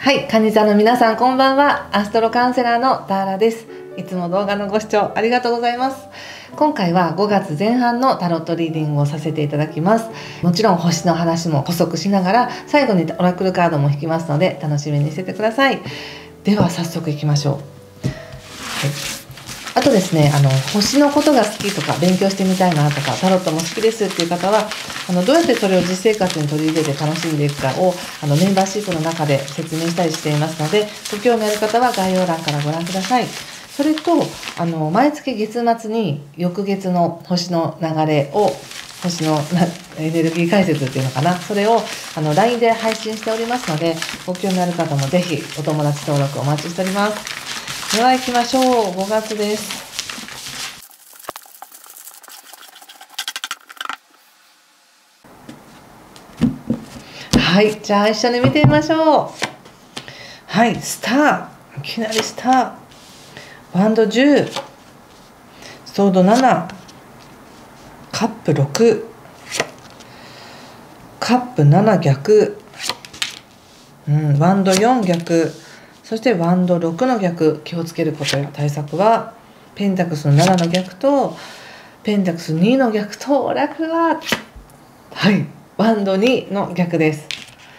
はい、カニ座の皆さんこんばんは。アストロカウンセラーのターラです。いつも動画のご視聴ありがとうございます。今回は5月前半のタロットリーディングをさせていただきます。もちろん星の話も補足しながら最後にオラクルカードも引きますので楽しみにしててください。では早速いきましょう。はい、あとですね、星のことが好きとか勉強してみたいなとかタロットも好きですっていう方はどうやってそれを実生活に取り入れて楽しんでいくかをメンバーシップの中で説明したりしていますので、ご興味ある方は概要欄からご覧ください。それと毎月月末に翌月の星の流れを星のエネルギー解説っていうのかな、それをLINE で配信しておりますので、ご興味ある方もぜひお友達登録お待ちしております。では行きましょう。5月です。はい、じゃあ一緒に見てみましょう。はい、スター、いきなりスター、ワンド10、ソード7、カップ6、カップ7逆、ワンド4逆、そしてワンド6の逆。気をつけることや対策はペンタクスの7の逆とペンタクス2の逆とオラクルははいワンド2の逆です。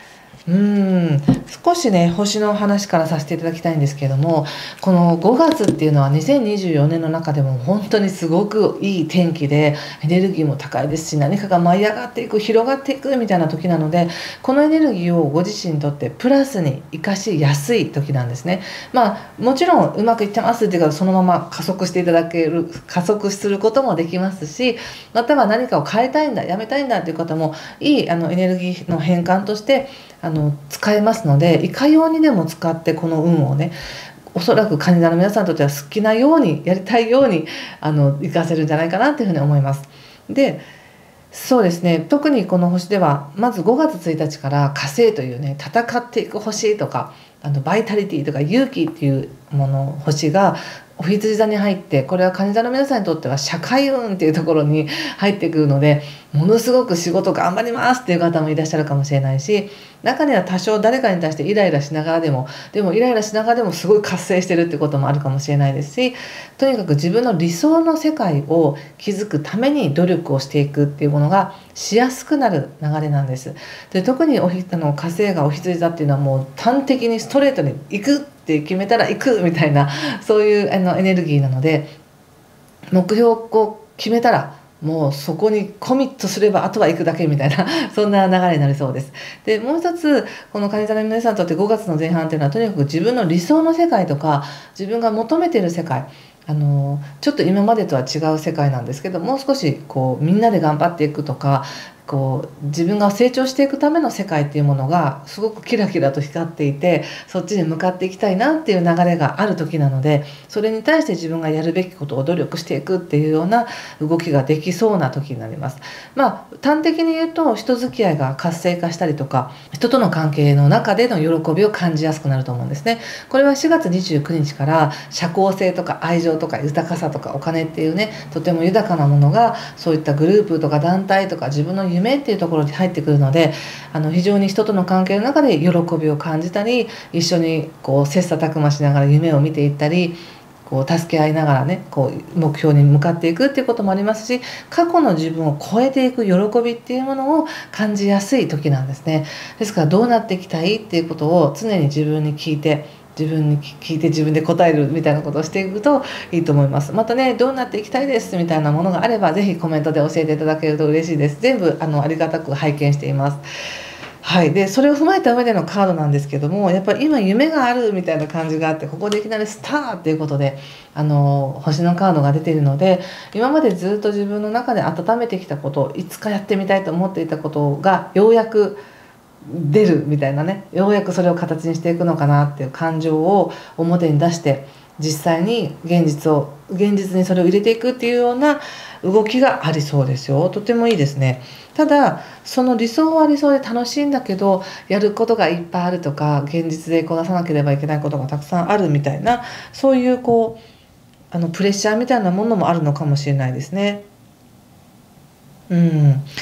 少しね星の話からさせていただきたいんですけれども、この5月っていうのは2024年の中でも本当にすごくいい天気でエネルギーも高いですし、何かが舞い上がっていく、広がっていくみたいな時なので、このエネルギーをご自身にとってプラスに生かしやすい時なんですね。もちろんうまくいってますっていうか、そのまま加速していただける、加速することもできますし、または何かを変えたいんだ、やめたいんだっていう方もいいエネルギーの変換として使えますので、いかようにでも使ってこの運をね、おそらくカニ座の皆さんにとっては好きなようにやりたいように活かせるんじゃないかなというふうに思います。で、そうですね、特にこの星ではまず5月1日から火星というね、戦っていく星とかバイタリティとか勇気っていうもの、星がお羊座に入って、これはカニ座の皆さんにとっては社会運っていうところに入ってくるので、ものすごく仕事頑張りますっていう方もいらっしゃるかもしれないし、中には多少誰かに対してイライラしながらでもイライラしながらでもすごい活性してるってこともあるかもしれないですし、とにかく自分の理想の世界を築くために努力をしていくっていうものがしやすくなる流れなんです。で、特に火星がお羊座っていうのはもう端的にストレートに行くって決めたら行くみたいな、そういうエネルギーなので、目標を決めたらもうそこにコミットすればあとは行くだけみたいなそんな流れになりそうです。で、もう一つ、このカニ座の皆さんにとって5月の前半っていうのはとにかく自分の理想の世界とか自分が求めている世界、ちょっと今までとは違う世界なんですけど、もう少しみんなで頑張っていくとか、自分が成長していくための世界っていうものがすごくキラキラと光っていて、そっちに向かっていきたいなっていう流れがある時なので、それに対して自分がやるべきことを努力していくっていうような動きができそうな時になります。端的に言うと、人付き合いが活性化したりとか、人との関係の中での喜びを感じやすくなると思うんですね。これは4月29日から社交性とか愛情とか豊かさとかお金っていうね、とても豊かなものがそういったグループとか団体とか自分の夢っていうところに入ってくるので、非常に人との関係の中で喜びを感じたり、一緒に切磋琢磨しながら夢を見ていったり、助け合いながらね、目標に向かっていくっていうこともありますし、過去の自分を超えていく喜びっていうものを感じやすい時なんですね。ですから、どうなっていきたいっていうことを常に自分に聞いて自分で答えるみたいなことをしていくといいと思います。またね、どうなっていきたいですみたいなものがあればぜひコメントで教えていただけると嬉しいです。全部ありがたく拝見しています。はい、でそれを踏まえた上でのカードなんですけども、やっぱり今夢があるみたいな感じがあって、ここでいきなりスターっていうことで星のカードが出ているので、今までずっと自分の中で温めてきたことを、いつかやってみたいと思っていたことがようやく出るみたいなね、ようやくそれを形にしていくのかなっていう感情を表に出して、実際に現実にそれを入れていくっていうような動きがありそうですよ。とてもいいですね。ただその理想は理想で楽しいんだけど、やることがいっぱいあるとか、現実でこなさなければいけないことがたくさんあるみたいな、そういうプレッシャーみたいなものもあるのかもしれないですね。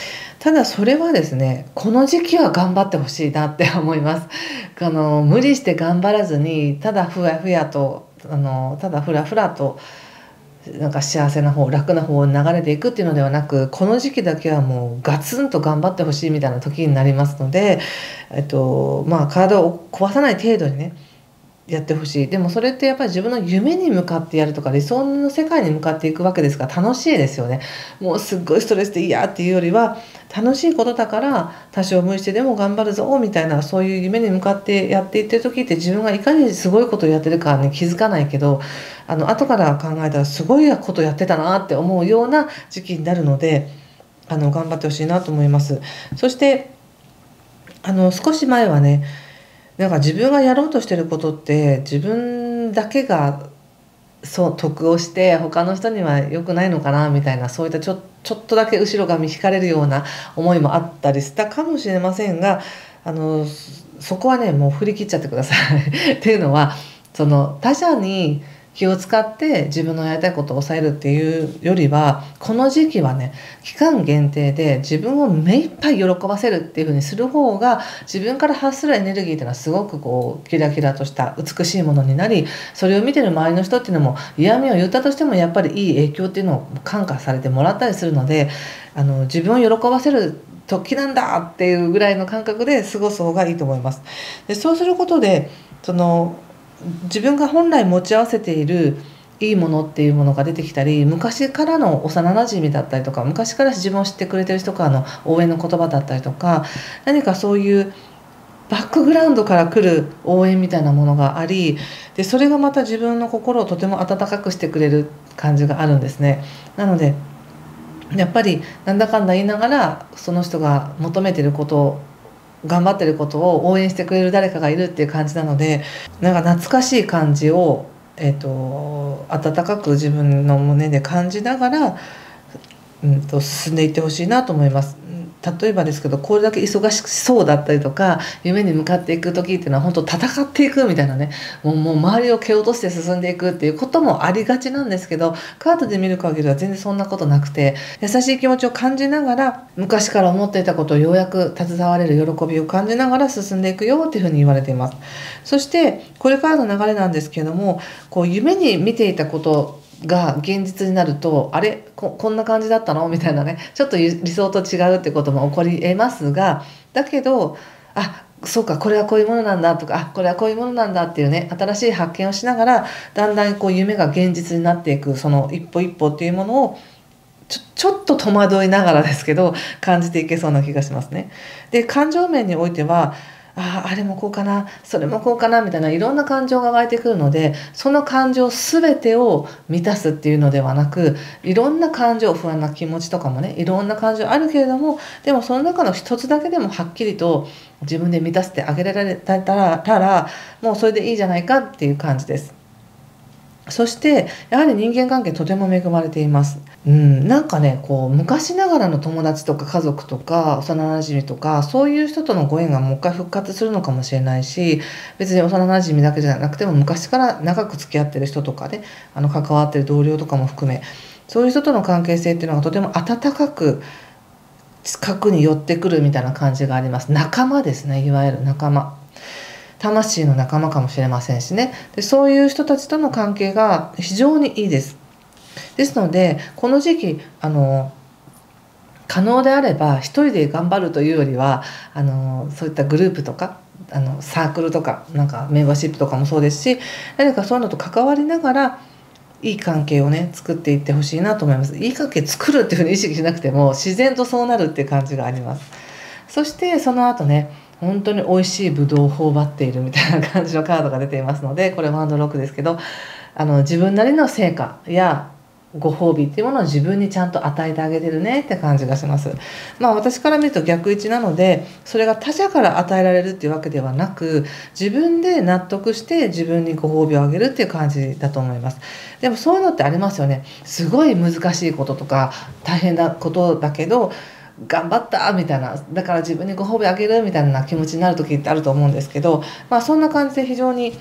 ただそれはですね、この時期は頑張ってほしいなって思います。無理して頑張らずに、ただふやふやとただふらふらとなんか幸せな方、楽な方に流れていくっていうのではなく、この時期だけはもうガツンと頑張ってほしいみたいな時になりますので、体を壊さない程度にねやってほしい。でもそれってやっぱり自分の夢に向かってやるとか理想の世界に向かっていくわけですから楽しいですよね。もうすっごいストレスで嫌っていうよりは、楽しいことだから多少無理してでも頑張るぞみたいな、そういう夢に向かってやっていってる時って、自分がいかにすごいことをやってるかに気づかないけど、後から考えたらすごいことやってたなって思うような時期になるので、頑張ってほしいなと思います。そして少し前はね、なんか自分がやろうとしてることって自分だけがそう得をして他の人には良くないのかなみたいな、そういったちょっとだけ後ろ髪引かれるような思いもあったりしたかもしれませんが、そこはねもう振り切っちゃってください。っていうのは、他者に気を使って自分のやりたいことを抑えるっていうよりは、この時期はね期間限定で自分を目いっぱい喜ばせるっていう風にする方が、自分から発するエネルギーっていうのはすごくキラキラとした美しいものになり、それを見てる周りの人っていうのも嫌味を言ったとしてもやっぱりいい影響っていうのを感化されてもらったりするので、自分を喜ばせる時なんだっていうぐらいの感覚で過ごす方がいいと思います。でそうすることで自分が本来持ち合わせているいいものっていうものが出てきたり、昔からの幼なじみだったりとか、昔から自分を知ってくれてる人からの応援の言葉だったりとか、何かそういうバックグラウンドから来る応援みたいなものがあり、でそれがまた自分の心をとても温かくしてくれる感じがあるんですね。なのでやっぱりなんだかんだ言いながら、その人が求めてることを、頑張ってることを応援してくれる誰かがいるっていう感じなので、なんか懐かしい感じを、温かく自分の胸で感じながら、進んでいってほしいなと思います。例えばですけど、これだけ忙しそうだったりとか、夢に向かっていく時っていうのは本当戦っていくみたいなね、もう周りを蹴落として進んでいくっていうこともありがちなんですけど、カードで見る限りは全然そんなことなくて、優しい気持ちを感じながら、昔から思っていたことをようやく携われる喜びを感じながら進んでいくよっていうふうに言われています。そしてこれからの流れなんですけれども、夢に見ていたことが現実になると、あれ こんな感じだったのみたいなね、ちょっと理想と違うってことも起こり得ますが、だけどそうか、これはこういうものなんだとか、これはこういうものなんだっていうね、新しい発見をしながら、だんだん夢が現実になっていく、その一歩一歩っていうものをちょっと戸惑いながらですけど感じていけそうな気がしますね。で感情面においては、あれもこうかな、それもこうかなみたいないろんな感情が湧いてくるので、その感情全てを満たすっていうのではなく、いろんな感情、不安な気持ちとかもね、いろんな感情あるけれども、でもその中の一つだけでもはっきりと自分で満たしてあげられたら、もうそれでいいじゃないかっていう感じです。そしてやはり人間関係とても恵まれています。なんかね昔ながらの友達とか家族とか幼なじみとか、そういう人とのご縁がもう一回復活するのかもしれないし、別に幼なじみだけじゃなくても昔から長く付き合ってる人とかね、関わってる同僚とかも含め、そういう人との関係性っていうのがとても温かく近くに寄ってくるみたいな感じがあります。仲間ですね、いわゆる仲間。魂の仲間かもしれませんしね。でそういう人たちとの関係が非常にいいです。ですのでこの時期可能であれば一人で頑張るというよりは、そういったグループとかサークルとかなんかメンバーシップとかもそうですし、何かそういうのと関わりながらいい関係をね作っていってほしいなと思います。いい関係作るっていうふうに意識しなくても自然とそうなるっていう感じがあります。そしてその後ね、本当に美味しいブドウを頬張っているみたいな感じのカードが出ていますので、これワンドロックですけど、自分なりの成果やご褒美っていうものを自分にちゃんと与えてあげてるねって感じがします。私から見ると逆位置なので、それが他者から与えられるっていうわけではなく、自分で納得して自分にご褒美をあげるっていう感じだと思います。でもそういうのってありますよね。すごい難しいこととか大変なことだけど頑張ったみたいな、だから自分にご褒美あげるみたいな気持ちになる時ってあると思うんですけど、そんな感じで非常に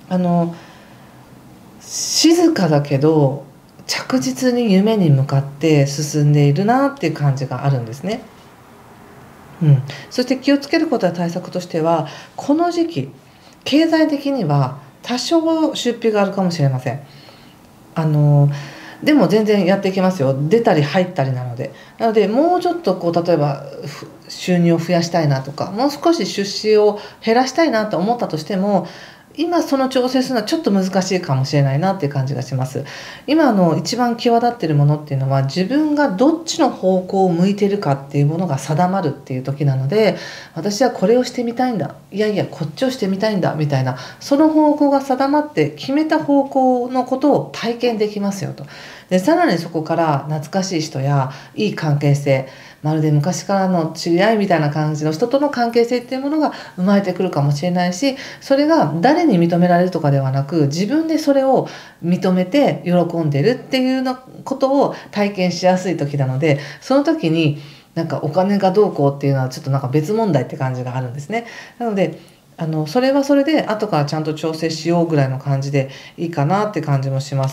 静かだけど着実に夢に向かって進んでいるなっていう感じがあるんですね。 うん、そして気をつけることや対策としては、この時期経済的には多少出費があるかもしれません。でも全然やっていきますよ。出たり入ったりなので。なのでもうちょっと例えば収入を増やしたいなとか、もう少し出資を減らしたいなと思ったとしても、今その調整するのはちょっと難しいかもしれないなっていう感じがします。今一番際立っているものっていうのは、自分がどっちの方向を向いてるかっていうものが定まるっていう時なので、私はこれをしてみたいんだ、いやいやこっちをしてみたいんだみたいな、その方向が定まって決めた方向のことを体験できますよと。でさらにそこから懐かしい人やいい関係性、まるで昔からの知り合いみたいな感じの人との関係性っていうものが生まれてくるかもしれないし、それが誰に認められるとかではなく、自分でそれを認めて喜んでるっていうようなことを体験しやすい時なので、その時になんかお金がどうこうっていうのはちょっとなんか別問題って感じがあるんですね。なのでそれはそれで後からちゃんと調整しようぐらいの感じでいいかなって感じもします。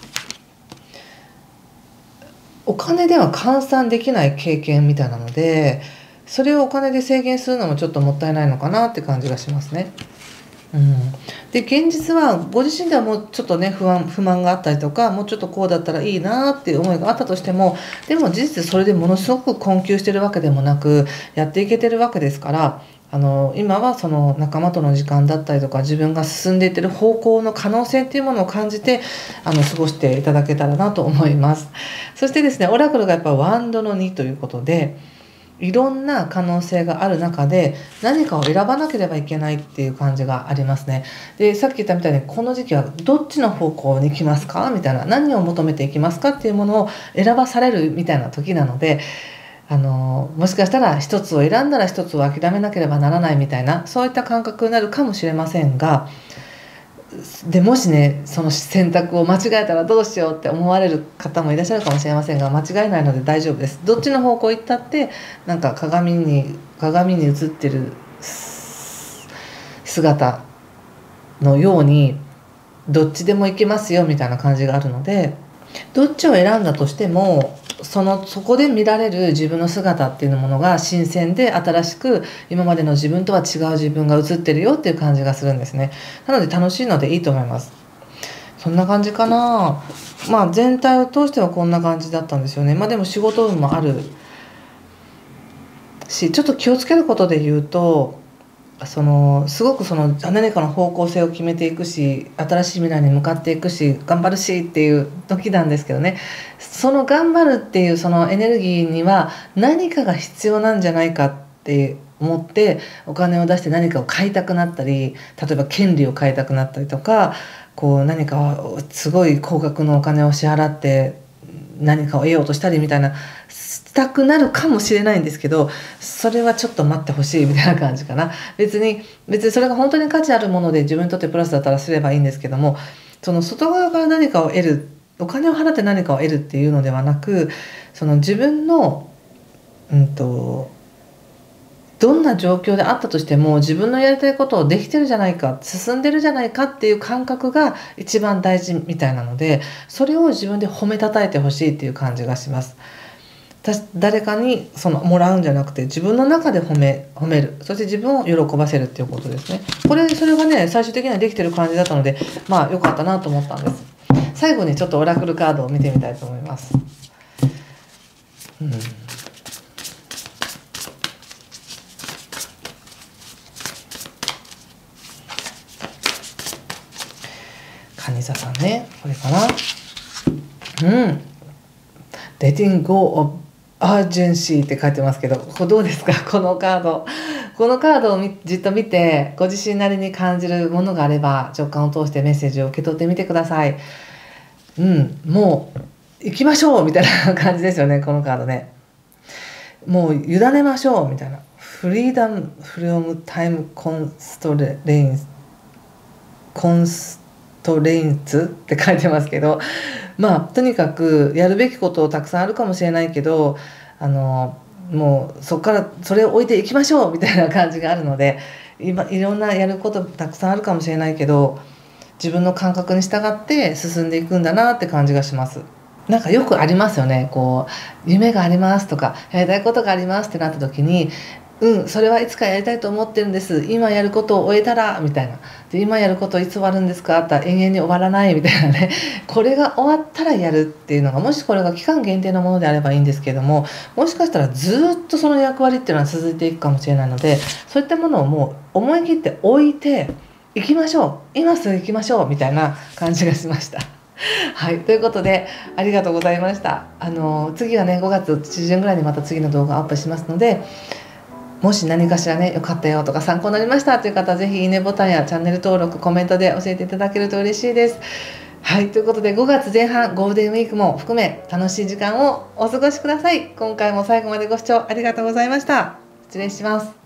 お金では換算できない経験みたいなので、それをお金で制限するのもちょっともったいないのかなって感じがしますね。うん、で現実はご自身ではもうちょっとね不満があったりとか、もうちょっとこうだったらいいなっていう思いがあったとしても、でも事実それでものすごく困窮してるわけでもなく、やっていけてるわけですから、今はその仲間との時間だったりとか、自分が進んでいってる方向の可能性っていうものを感じて過ごしていただけたらなと思います。そしてですね、オラクルがやっぱワンドの2ということで、いろんな可能性がある中で何かを選ばなければいけないっていう感じがありますね。でさっき言ったみたいに、この時期はどっちの方向に行きますかみたいな、何を求めていきますかっていうものを選ばされるみたいな時なので、もしかしたら一つを選んだら一つを諦めなければならないみたいな、そういった感覚になるかもしれませんが、でもしねその選択を間違えたらどうしようって思われる方もいらっしゃるかもしれませんが、間違えないので大丈夫です。どっちの方向行ったってなんか鏡に映ってる姿のようにどっちでも行けますよみたいな感じがあるので、どっちを選んだとしてもそこで見られる自分の姿っていうものが新鮮で新しく、今までの自分とは違う自分が映ってるよっていう感じがするんですね。なので楽しいのでいいと思います。そんな感じかな。全体を通してはこんな感じだったんですよね。でも仕事運もあるし、ちょっと気をつけることで言うと、すごく何かの方向性を決めていくし、新しい未来に向かっていくし、頑張るしっていう時なんですけどね、その頑張るっていうそのエネルギーには何かが必要なんじゃないかって思ってお金を出して何かを買いたくなったり、例えば権利を買いたくなったりとか、何かすごい高額のお金を支払って何かを得ようとしたりみたいなしたくなるかもしれないんですけど、それはちょっと待ってほしいみたいな感じかな。別にそれが本当に価値あるもので自分にとってプラスだったらすればいいんですけども、その外側から何かを得る、お金を払って何かを得るっていうのではなく、自分のどんな状況であったとしても自分のやりたいことをできてるじゃないか、進んでるじゃないかっていう感覚が一番大事みたいなので、それを自分で褒めたたえてほしいっていう感じがします。誰かにもらうんじゃなくて、自分の中で褒める、そして自分を喜ばせるっていうことですね。それがね最終的にはできてる感じだったので、良かったなと思ったんです。最後にちょっとオラクルカードを見てみたいと思います。蟹座さんね、これかな。Letting go of urgency って書いてますけど、ここどうですか、このカード。このカードをじっと見て、ご自身なりに感じるものがあれば直感を通してメッセージを受け取ってみてください。もう行きましょうみたいな感じですよね、このカードね。もう委ねましょうみたいな。フリーダムフロムタイムコンストレインツって書いてますけど、とにかくやるべきことたくさんあるかもしれないけど、もうそこからそれを置いていきましょうみたいな感じがあるので、今いろんなやることたくさんあるかもしれないけど、自分の感覚に従って進んでいくんだなって感じがします。 なんかよくありますよね。こう夢がありますとかやりたいことがありますってなった時に、それはいつかやりたいと思ってるんです。今やることを終えたらみたいな。で、今やることいつ終わるんですかって言ったら永遠に終わらないみたいなね。これが終わったらやるっていうのが、もしこれが期間限定のものであればいいんですけれども、もしかしたらずっとその役割っていうのは続いていくかもしれないので、そういったものをもう思い切って置いて行きましょう。今すぐ行きましょうみたいな感じがしました。はい、ということでありがとうございました。次はね5月中旬ぐらいにまた次の動画をアップしますので、もし何かしらね良かったよとか参考になりましたという方はぜひいいねボタンやチャンネル登録コメントで教えていただけると嬉しいです。はい、ということで5月前半ゴールデンウィークも含め楽しい時間をお過ごしください。今回も最後までご視聴ありがとうございました。失礼します。